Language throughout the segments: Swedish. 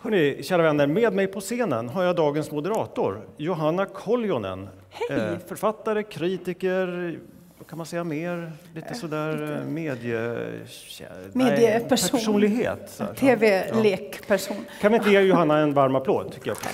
Hörrni, kära vänner, med mig på scenen har jag dagens moderator, Johanna Koljonen. Hej! Författare, kritiker, vad kan man säga mer? Lite sådär mediepersonlighet. TV-lekperson. Kan vi inte ge Johanna en varm applåd, tycker jag.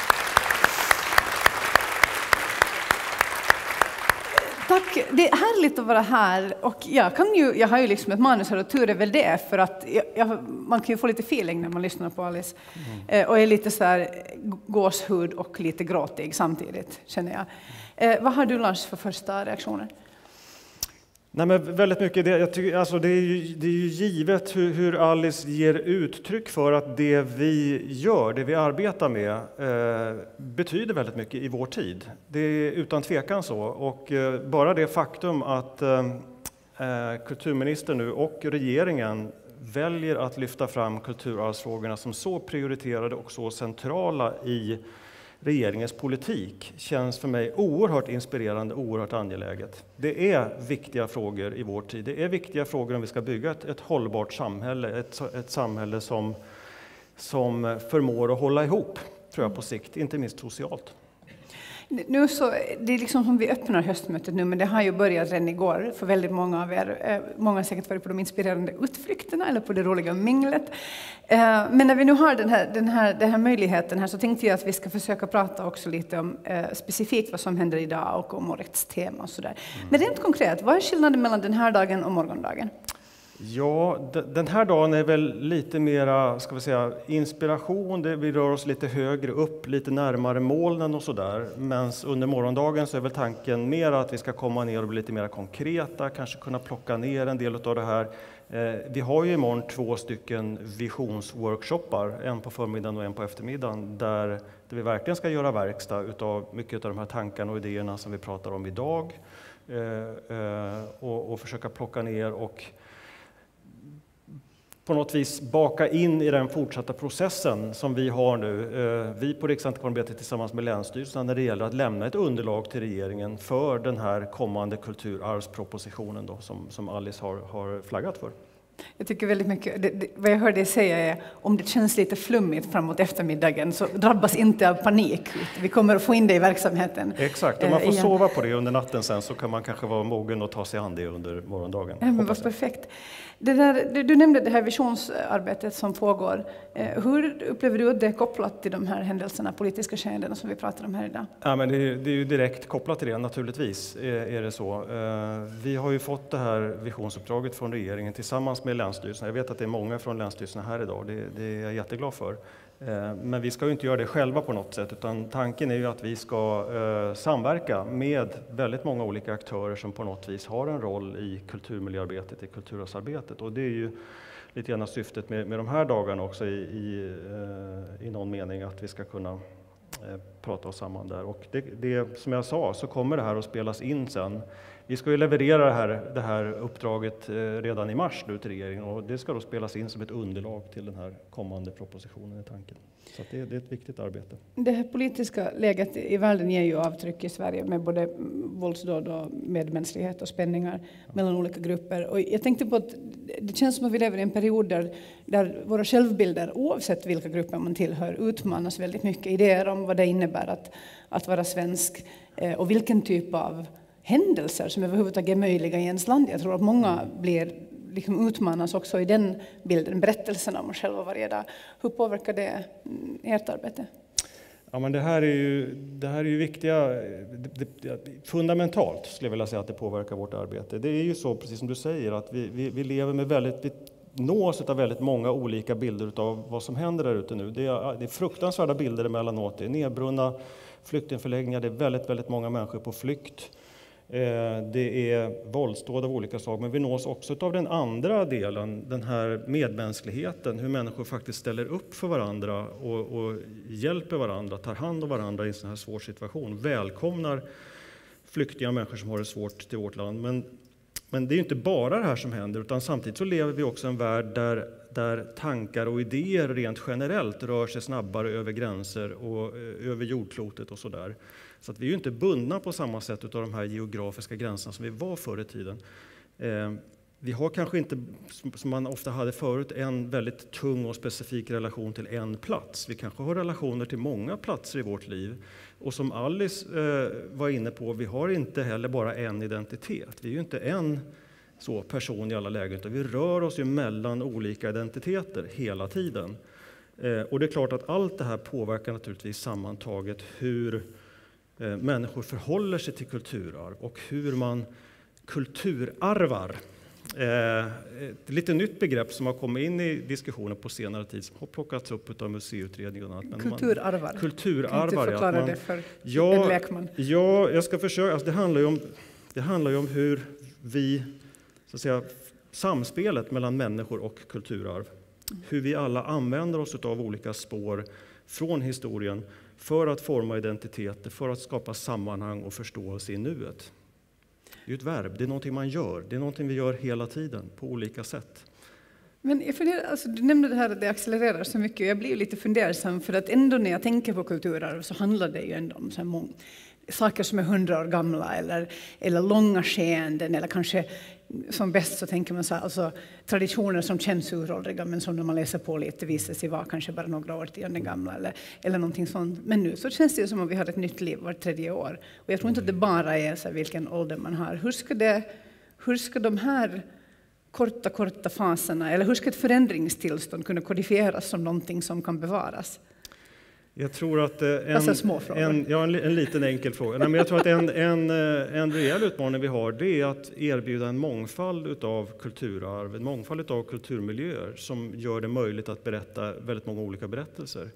Tack, det är härligt att vara här och jag har ju liksom ett manus här och tur är väl det för att man kan ju få lite feeling när man lyssnar på Alice och är lite så här gåshud och lite gråtig samtidigt känner jag. Vad har du Lars för första reaktioner? Nej, men väldigt mycket, det är ju givet hur Alice ger uttryck för att det vi gör, det vi arbetar med betyder väldigt mycket i vår tid. Det är utan tvekan så, och bara det faktum att kulturministern nu och regeringen väljer att lyfta fram kulturarvsfrågorna som så prioriterade och så centrala i regeringens politik känns för mig oerhört inspirerande, oerhört angeläget. Det är viktiga frågor i vår tid. Det är viktiga frågor om vi ska bygga ett hållbart samhälle, ett samhälle som förmår att hålla ihop, tror jag, på sikt, inte minst socialt. Nu så, det är liksom som vi öppnar höstmötet nu, men det har ju börjat redan igår för väldigt många av er. Många har säkert varit på de inspirerande utflykterna eller på det roliga minglet. Men när vi nu har den här möjligheten här så tänkte jag att vi ska försöka prata också lite om specifikt vad som händer idag och om årets tema och sådär. Men rent konkret, vad är skillnaden mellan den här dagen och morgondagen? Ja, den här dagen är väl lite mera, ska vi säga, inspiration. Vi rör oss lite högre upp, lite närmare molnen och sådär. Men under morgondagen så är väl tanken mer att vi ska komma ner och bli lite mer konkreta, kanske kunna plocka ner en del av det här. Vi har ju imorgon 2 stycken visionsworkshoppar, en på förmiddagen och en på eftermiddagen, där vi verkligen ska göra verkstad utav mycket av de här tankarna och idéerna som vi pratar om idag. Och försöka plocka ner och på något vis baka in i den fortsatta processen som vi har nu. Vi på Riksantikvarieämbetet tillsammans med Länsstyrelsen när det gäller att lämna ett underlag till regeringen för den här kommande kulturarvspropositionen då, som Alice har flaggat för. Jag tycker väldigt mycket, vad jag hör dig säga är om det känns lite flummigt framåt eftermiddagen så drabbas inte av panik. Vi kommer att få in det i verksamheten. Exakt, om man får sova på det under natten sen så kan man kanske vara mogen och ta sig an det under morgondagen. Ja, men vad perfekt. Du nämnde det här visionsarbetet som pågår. Hur upplever du att det är kopplat till de här händelserna, politiska skeendena som vi pratar om här idag? Ja, men det är ju direkt kopplat till det, naturligtvis är det så. Vi har ju fått det här visionsuppdraget från regeringen tillsammans med Länsstyrelsen. Jag vet att det är många från Länsstyrelsen här idag, det är jag jätteglad för. Men vi ska ju inte göra det själva på något sätt, utan tanken är ju att vi ska samverka med väldigt många olika aktörer som på något vis har en roll i kulturmiljöarbetet, i kulturarvsarbetet. Och det är ju lite grann syftet med de här dagarna också i någon mening, att vi ska kunna prata oss samman där. Och det som jag sa, så kommer det här att spelas in sen. Vi ska ju leverera det här uppdraget redan i mars nu till regeringen, och det ska då spelas in som ett underlag till den här kommande propositionen i tanken. Så att det är ett viktigt arbete. Det här politiska läget i världen ger ju avtryck i Sverige med både våldsdåd och medmänsklighet och spänningar mellan olika grupper. Och jag tänkte på att det känns som att vi lever i en period där våra självbilder, oavsett vilka grupper man tillhör, utmanas väldigt mycket. Idéer om vad det innebär att vara svensk och vilken typ av händelser som överhuvudtaget är möjliga i ens land. Jag tror att många utmanas också i den bilden, berättelserna om oss själva varje dag. Hur påverkar det ert arbete? Ja, men det här är ju viktiga, fundamentalt skulle jag vilja säga att det påverkar vårt arbete. Det är ju så, precis som du säger, att vi lever med vi nås av väldigt många olika bilder av vad som händer där ute nu. Det är fruktansvärda bilder emellanåt. Det är nedbrunna flyktingförläggningar, det är väldigt, väldigt många människor på flykt. Det är våldsdåd av olika slag, men vi nås också av den andra delen, den här medmänskligheten, hur människor faktiskt ställer upp för varandra och hjälper varandra, tar hand om varandra i en sån här svår situation, välkomnar flyktingar och människor som har det svårt till vårt land. Men det är ju inte bara det här som händer, utan samtidigt så lever vi också i en värld där tankar och idéer rent generellt rör sig snabbare över gränser och över jordklotet och sådär. Så att vi är ju inte bundna på samma sätt av de här geografiska gränserna som vi var förr i tiden. vi har kanske inte, som man ofta hade förut, en väldigt tung och specifik relation till en plats. Vi kanske har relationer till många platser i vårt liv. Och som Alice var inne på, vi har inte heller bara en identitet. Vi är ju inte en så person i alla lägen, utan vi rör oss ju mellan olika identiteter hela tiden. Och det är klart att allt det här påverkar naturligtvis sammantaget hur människor förhåller sig till kulturarv och hur man kulturarvar. Ett lite nytt begrepp som har kommit in i diskussionen på senare tid, som har plockats upp av museiutredningen. Kulturarvar. Kulturarvar. Kan du inte förklara det för en lekman? Ja, jag ska försöka. Alltså det handlar ju om hur vi, så att säga, samspelet mellan människor och kulturarv. Hur vi alla använder oss av olika spår från historien för att forma identiteter, för att skapa sammanhang och förståelse i nuet. Det är ju ett verb, det är någonting man gör. Det är någonting vi gör hela tiden, på olika sätt. Men jag funderar, alltså, du nämnde det här att det accelererar så mycket, och jag blir lite fundersam, för att ändå när jag tänker på kulturarv så handlar det ju ändå om så här saker som är 100 år gamla, eller långa skeenden, eller kanske som bäst så tänker man så här, alltså, traditioner som känns uråldriga men som när man läser på lite visar sig vara kanske bara några årtionden gamla eller någonting sånt. Men nu så känns det ju som om vi har ett nytt liv var 3:e år. Och jag tror inte att det bara är så här, vilken ålder man har. Hur ska de här korta faserna, eller hur ska ett förändringstillstånd kunna kodifieras som någonting som kan bevaras? Jag tror att en liten enkel fråga. Nej, men jag tror att en rejäl utmaning vi har, det är att erbjuda en mångfald utav kulturarv, en mångfald utav kulturmiljöer som gör det möjligt att berätta väldigt många olika berättelser.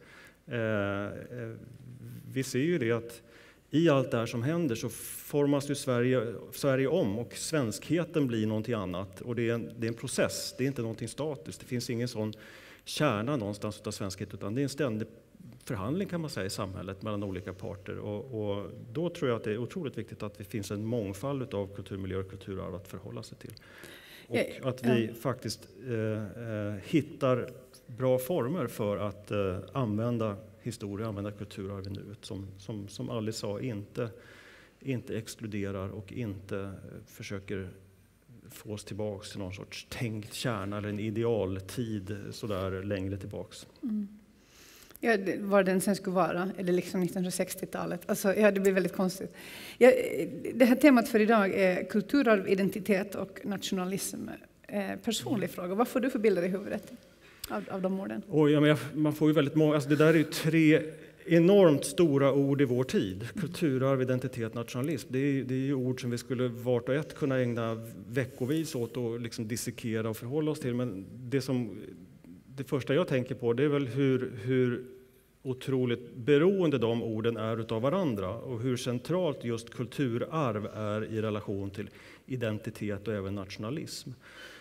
Vi ser ju det att i allt det här som händer så formas ju Sverige om, och svenskheten blir någonting annat. Och det är en process, det är inte någonting statiskt. Det finns ingen sån kärna någonstans av svenskhet, utan det är en ständig förhandling, kan man säga, i samhället mellan olika parter. Och då tror jag att det är otroligt viktigt att det finns en mångfald av kulturmiljöer och kulturarv att förhålla sig till. Och att vi faktiskt hittar bra former för att använda historia, använda kulturarv i nuet, som Alice sa, inte exkluderar och inte försöker få oss tillbaks till någon sorts tänkt kärna eller en idealtid så där längre tillbaks. Mm. Ja, var den sen skulle vara, eller liksom 1960-talet. Alltså, ja, det blir väldigt konstigt. Ja, det här temat för idag är kulturarv, identitet och nationalism. Personlig fråga. Vad får du för bilder i huvudet av de orden? Man får ju väldigt många. Alltså, det där är ju 3 enormt stora ord i vår tid. Kulturarv, identitet, nationalism. Det är ju ord som vi skulle vart och ett kunna ägna veckovis åt och liksom dissekera och förhålla oss till. Men det första jag tänker på, det är väl hur otroligt beroende de orden är utav varandra, och hur centralt just kulturarv är i relation till identitet och även nationalism.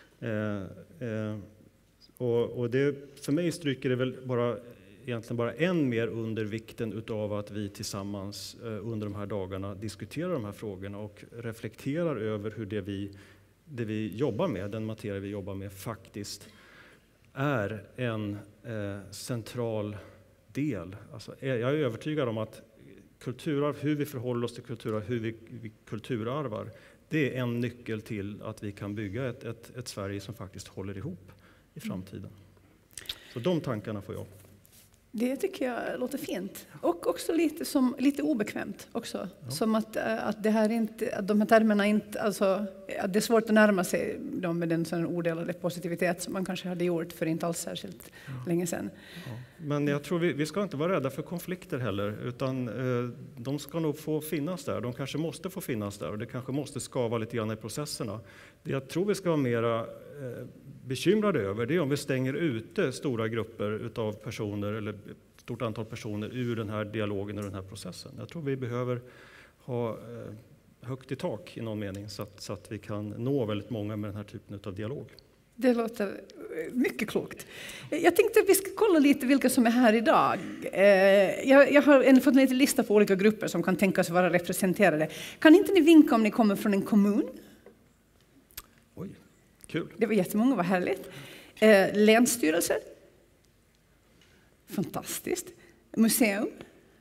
Och det, för mig stryker det väl egentligen bara än mer under vikten utav att vi tillsammans under de här dagarna diskuterar de här frågorna och reflekterar över hur det vi jobbar med, den materia vi jobbar med, faktiskt är en central del. Alltså, jag är övertygad om att kulturarv, hur vi förhåller oss till kulturarv, hur vi kulturarvar, det är en nyckel till att vi kan bygga ett Sverige som faktiskt håller ihop i framtiden. Så de tankarna får jag. Det tycker jag låter fint. Och också lite obekvämt också. Ja. Som att det här inte, att de här termerna inte, alltså, att det är svårt att närma sig dem med den sån odelade positivitet som man kanske hade gjort för inte alls särskilt länge sedan. Ja. Men jag tror vi ska inte vara rädda för konflikter heller, utan de ska nog få finnas där. De kanske måste få finnas där, och det kanske måste skava lite grann i processerna. Det jag tror vi ska vara mera bekymrade över, det är om vi stänger ute stora grupper utav personer eller ett stort antal personer ur den här dialogen och den här processen. Jag tror vi behöver ha högt i tak i någon mening så att vi kan nå väldigt många med den här typen av dialog. Det låter mycket klokt. Jag tänkte att vi ska kolla lite vilka som är här idag. Jag har fått en liten lista på olika grupper som kan tänkas vara representerade. Kan inte ni vinka om ni kommer från en kommun? Oj, kul. Det var jättemånga, vad härligt. Länsstyrelser? Fantastiskt. Museum?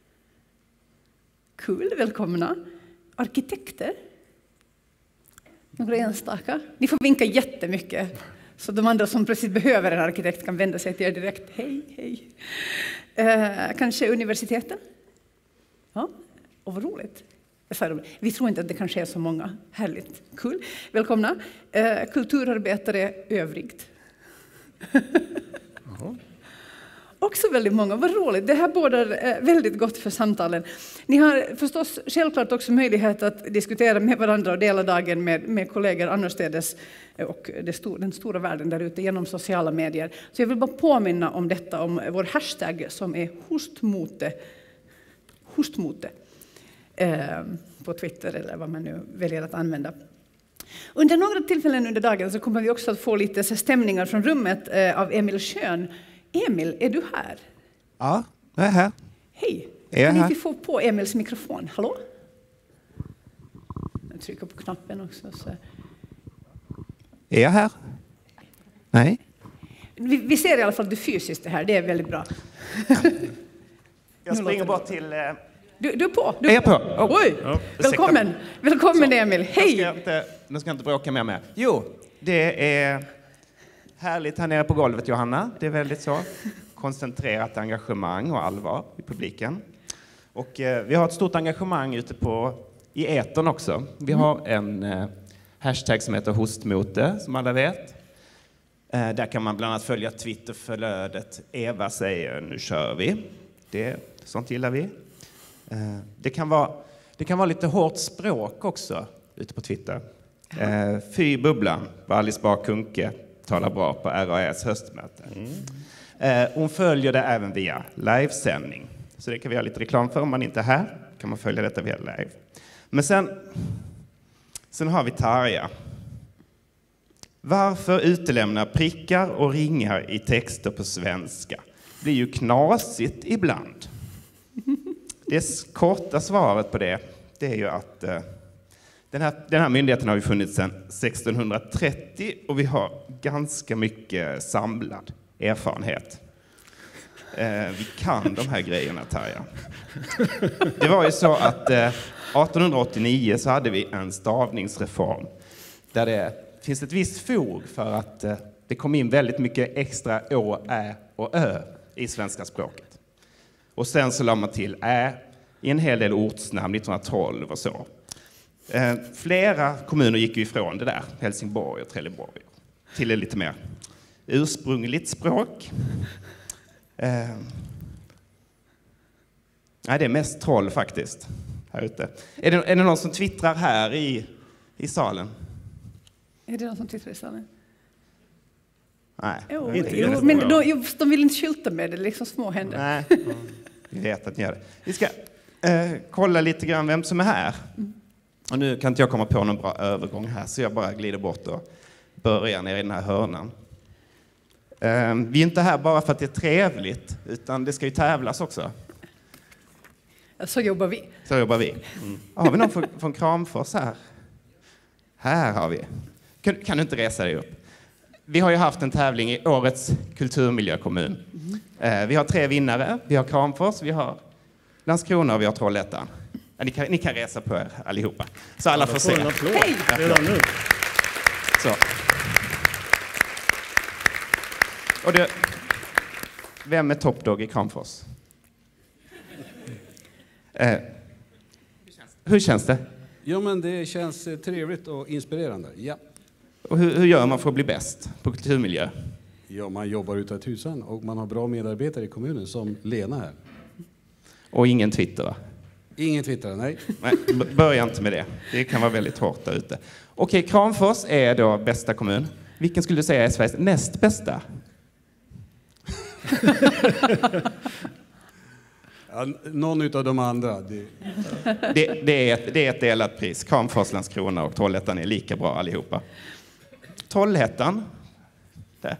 Kul, välkomna. Arkitekter? Några enstaka? Ni får vinka jättemycket. Så de andra som precis behöver en arkitekt kan vända sig till er direkt. Hej, hej. Kanske universiteten? Ja, och vad roligt. Vi tror inte att det kanske är så många. Härligt, kul. Välkomna. Kulturarbetare övrigt. Också väldigt många, vad roligt. Det här bådar väldigt gott för samtalen. Ni har förstås självklart också möjlighet att diskutera med varandra och dela dagen med kollegor annorstädes och den stora världen där ute genom sociala medier. Så jag vill bara påminna om detta, om vår hashtag som är hostmote på Twitter eller vad man nu väljer att använda. Under några tillfällen under dagen så kommer vi också att få lite stämningar från rummet av Emil Schön. Emil, är du här? Ja, jag är här. Hej, Kan ni få på Emils mikrofon? Hallå? Jag trycker på knappen också. Så. Är jag här? Nej. Vi ser i alla fall att du fysiskt är här, det är väldigt bra. Jag springer bort till... Du är på? Är jag på? Oh. Oj, ja. Välkommen Emil, hej! Nu ska jag inte bråka mer med. Jo, det är härligt här nere på golvet, Johanna. Det är väldigt så koncentrerat engagemang och allvar i publiken. Och vi har ett stort engagemang ute i etern också. Vi har en hashtag som heter hostmote, som alla vet. Där kan man bland annat följa Twitterflödet. Eva säger, nu kör vi. Sånt gillar vi. Det kan vara lite hårt språk också ute på Twitter. Fy bubblan, var Alice Bah Kuhnke talar bra på RAS höstmöte. Hon följer det även via livesändning. Så det kan vi ha lite reklam för. Om man inte är här kan man följa detta via live. Men sen har vi Tarja. Varför utelämna prickar och ringar i texter på svenska? Det blir ju knasigt ibland. Det korta svaret på det är ju att den här myndigheten har ju funnits sedan 1630 och vi har ganska mycket samlad erfarenhet. Vi kan de här grejerna, Tarja. Det var ju så att 1889 så hade vi en stavningsreform där det finns ett visst fog för att det kom in väldigt mycket extra å, ä och ö i svenska språket. Och sen så la man till ä i en hel del ortsnamn 1912 och så. Flera kommuner gick ju ifrån det där, Helsingborg och Trelleborg, till ett lite mer ursprungligt språk. Nej, det är mest troll faktiskt här ute. Är det någon som twittrar här i salen? Är det någon som twittrar i salen? Nej. Men de vill inte skylta med det, liksom små händer. Nej, vi vet att ni gör det. Vi ska kolla lite grann vem som är här. Och nu kan inte jag komma på någon bra övergång här, så jag bara glider bort och börjar ner i den här hörnan. Vi är inte här bara för att det är trevligt, utan det ska ju tävlas också. Så jobbar vi. Har vi någon från Kramfors här? Här har vi. Kan du inte resa dig upp? Vi har ju haft en tävling i årets kulturmiljökommun. Vi har 3 vinnare. Vi har Kramfors, vi har Landskrona och vi har Trollhättan. Ni kan resa på er allihopa. Så alla får se. Hej! Redan nu. Så. Och vem är toppdog i Kramfors? Hur känns det? Ja, men det känns trevligt och inspirerande. Ja. Och hur gör man för att bli bäst på kulturmiljö? Ja, man jobbar utav tusan och man har bra medarbetare i kommunen som Lena här. Och ingen Twitter, va? Ingen Twitter, nej. Nej, börja inte med det. Det kan vara väldigt hårt där ute. Okej, Kramfors är då bästa kommun. Vilken skulle du säga är Sveriges näst bästa? Ja, någon utav de andra. Det är ett delat pris. Kramfors, Landskrona och Trollhättan är lika bra allihopa. Trollhättan. Där.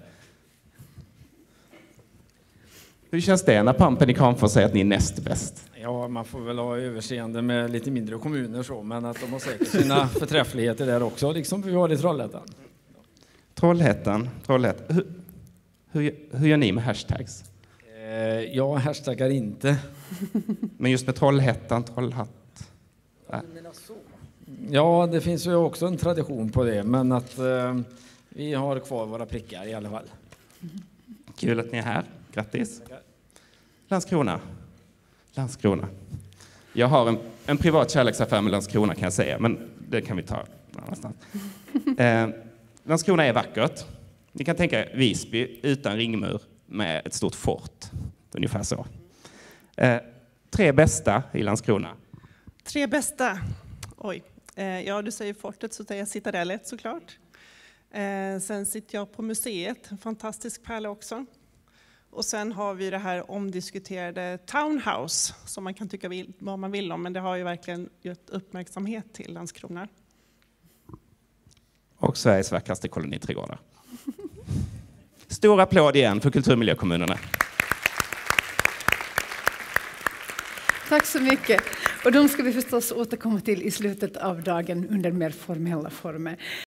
Hur känns det när pampen i Kramfors säger att ni är näst bäst? Ja, man får väl ha överseende med lite mindre kommuner så, men att de har säkert sina förträffligheter där också, liksom vi har i Trollhättan. Trollhättan. Hur gör ni med hashtags? Jag hashtaggar inte. Men just med Trollhättan, Trollhatt. Ja, det finns ju också en tradition på det, men att vi har kvar våra prickar i alla fall. Kul att ni är här. Grattis. Landskrona. Jag har en privat kärleksaffär med Landskrona kan jag säga, men det kan vi ta någonstans. Landskrona är vackert. Ni kan tänka Visby utan ringmur med ett stort fort. Ungefär så. 3 bästa i Landskrona. 3 bästa. Oj. Ja, du säger fortet så säger jag Citadellet såklart. Sen sitter jag på museet, en fantastisk pärla också. Och sen har vi det här omdiskuterade Townhouse som man kan tycka vad man vill om, men det har ju verkligen gett uppmärksamhet till Landskrona. Och Sveriges vackraste koloniträdgårdar. Stor applåd igen för kulturmiljökommunerna. Tack så mycket. Och de ska vi förstås återkomma till i slutet av dagen under mer formella former.